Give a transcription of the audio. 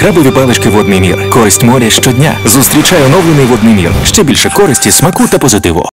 Крабові палички «Водний мір». Користь моря щодня. Зустрічай оновлений «Водний мір». Ще більше користі, смаку та позитиву.